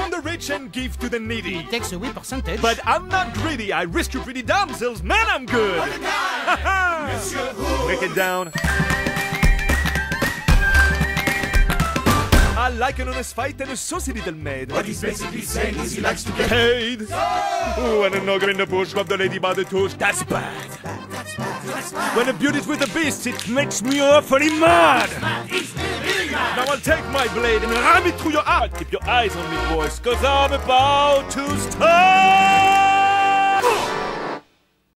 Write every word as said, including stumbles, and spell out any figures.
from the rich and give to the needy. He takes away percentage. But I'm not greedy. I rescue pretty damsels. Man, I'm good. Break it down. I like an honest fight and a saucy little maid. What he's basically saying is he likes to get paid. Ooh, and an ogre in the bush rub the lady by the tush. That's bad. That's bad. That's bad. When a beauty's with a beast, it makes me awfully mad. He's really mad. Now I'll take my blade and ram it through your heart. Keep your eyes on me, boys, cause I'm about to start.